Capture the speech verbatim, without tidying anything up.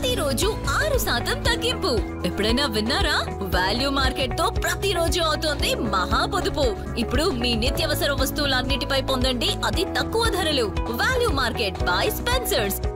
ప్రతిరోజు ఆరు శాతం తగ్గింపు. ఎప్పుడైనా విన్నారా? వాల్యూ మార్కెట్ తో ప్రతిరోజు అవుతోంది మహా పొదుపు. ఇప్పుడు మీ నిత్యావసర వస్తువులన్నిటిపై పొందండి అతి తక్కువ ధరలు. Value market by Spencer's.